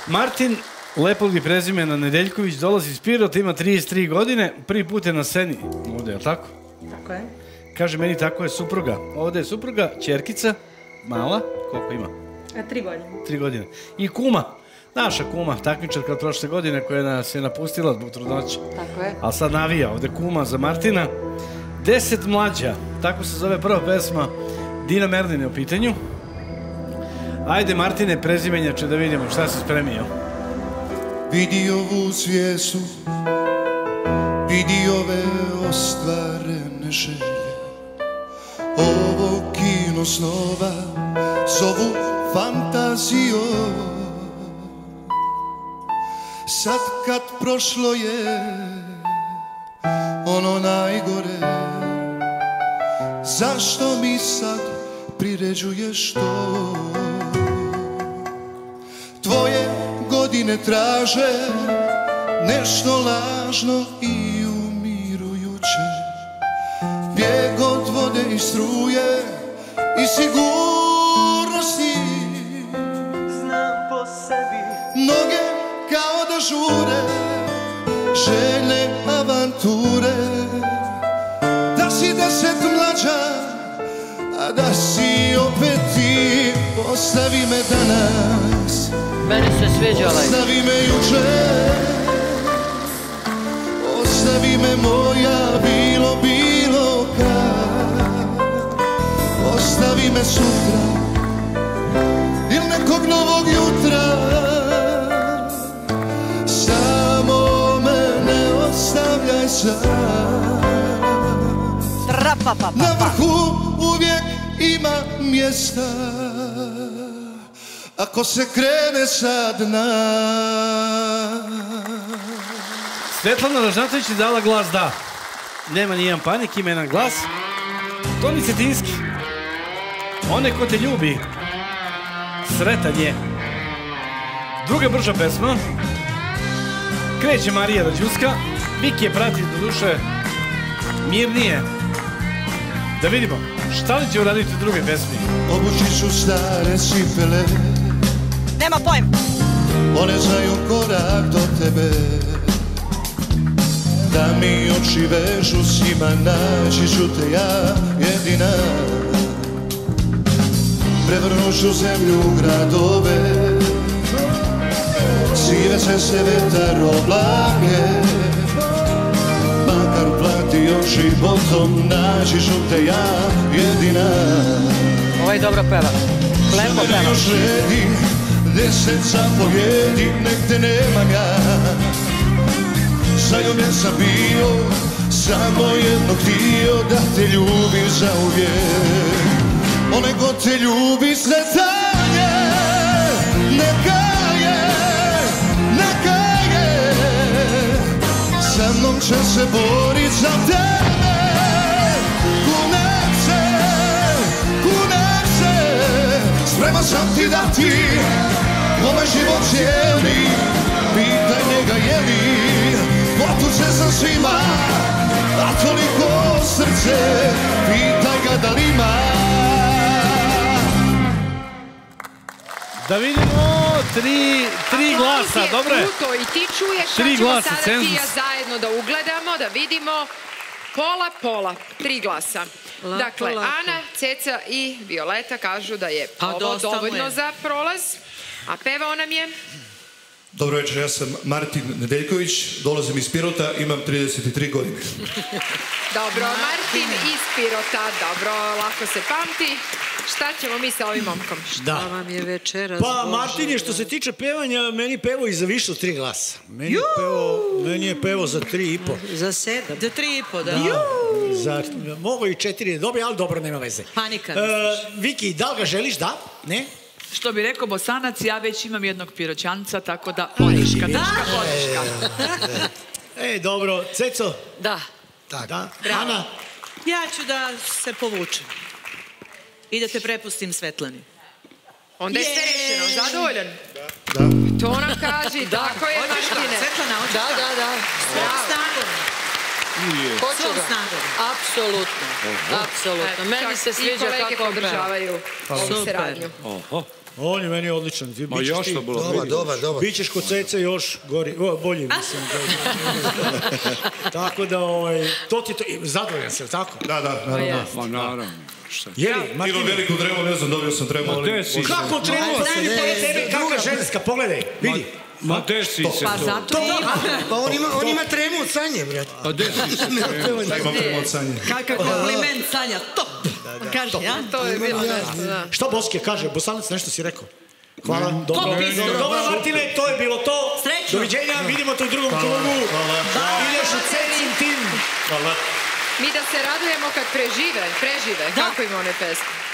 Martin, lepog i prezimena Nedeljković, dolazi iz Pirota, ima 33 godine, prvi put je na sceni ovde, je li tako? Tako je. Kaže meni, tako je supruga. Ovde je supruga, ćerkica, mala, koliko ima? 3 godine. 3 godine. I kuma, naša kuma, takmičarka od prošle godine koja nas je napustila zbog trudnoće. Tako je. Ali sad navija ovde kuma za Martina. 10 mlađa, tako se zove prva pesma, Dina Merlin je u pitanju. Ajde Martine, prezimenjače da vidimo šta si spremio. Vidi ovu svijestu, vidi ove ostvarene želje, ovo kino snova zovu fantazijom. Sad kad prošlo je ono najgore, zašto mi sad priređuješ to? Tvoje godine traže nešto lažno i umirujuće, bijeg od vode i struje i sigurnosti. Znam po sebi, noge kao da žure, željne avanture, da si 10 mlađa, a da si opet ti. Ostavi me danas, meni se sviđa ovaj. Ostavi me juče, ostavi me moja, bilo kad. Ostavi me sutra ili nekog novog jutra, samo me ne ostavljaj sad. Na vrhu uvijek ima mjesta ako se krene sa dna. Svetlana Ražnatović je dala glas da. Nema nijedan panik, ima jedan glas. Toni Cetinski. One ko te ljubi, sretan je. Druga brža pesma. Kreće Marija da džuska. Viki je prati do duše mirnije. Da vidimo šta li će uraditi u druge pesmi. Obući ću stare cipele, nema pojma. One znaju korak do tebe, da mi oči vežu s njima, naći ću te ja jedina. Prevrnut ću zemlju u gradove, sive ceste, vetar, oblake, makar uplatio životom, naći ću te ja jedina. Ovo je dobro peva, lepo peva. Još redi, 10 zapovjedi, nek te nemam ja. Zaljubljen sam bio, samo jedno htio, da te ljubim zauvijek. Onaj ko te ljubi sretan je, neka je, neka je. Sa mnom će se borit za tebe, kunem se, spreman sam ti dati ovaj život cijeli. Pitaj njega je li potuče sam svima, a toliko srce, pitaj ga da li ima. Da vidimo, tri glasa, dobro je. I ti čuješ, šta ćemo sada ti i ja zajedno da ugledamo, da vidimo. Pola, 3 glasa. Dakle, Ana, Ceca i Violeta kažu da je ovo dovoljno za prolaz, a pevao nam je... Dobro večer, ja sam Martin Nedeljković, dolazim iz Pirota, imam 33 godine. Dobro, Martin iz Pirota, dobro, lako se pamti. Šta ćemo mi sa ovim momkom? Šta vam je večeras? Pa, Martin, što se tiče pevanja, meni pevao i za više od 3 glasa. Meni je pevao za 3,5. Za 7? Za 3,5, da. Mogu i 4, dobro, ali dobro, nema veze. Panika, misliš? Viki, da li ga želiš, da? Ne? Što bi rekao Bosanac, ja već imam jednog Piroćanca, tako da podrška. Dobro, Ceco? Da. Da. Ana? Ja ću da se povučem i da te prepustim Svetlani. Onda je sve rešeno, zadovoljan? Da. To nam kaži, tako je Martine. Svetlana, hoćeš šta? Da. Svom snagom. Svom snagom. Apsolutno. Meni se sviđa kako on peva. podržavaju ovu saradnju. On je meni odličan. Ma još to bilo. Dobar. Bićeš kod Cece još bolji, mislim. Tako da, to ti to... Zadovoljan sam, tako? Da. Ma naravno. Jeli, Ilo Martine? veliko drevo, ne znam, dobio sam tremu, ali... Kako trenuo se? Tebe kakva ženska, pogledaj, vidi. Ma desi se Pa to. zato ima. Pa on ima tremu od Sanje, brate. Pa desi se tremu. Da imam tremu od Sanje. Kakav kompliment, Sanja, top! Kaže, ja? To je bilo nešto, da. Šta Boske kaže? Bosanac, nešto si rekao? Hvala, dobro. Dobro, Martine, to je bilo to. Srećno. Doviđenja, vidimo te u drugom krugu. Ideš u Cecin tim. Mi da se radujemo kad prežive, kako ima one pesme.